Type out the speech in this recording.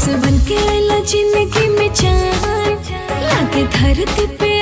बन के आइला जिंदगी में जान, लागे धरती पे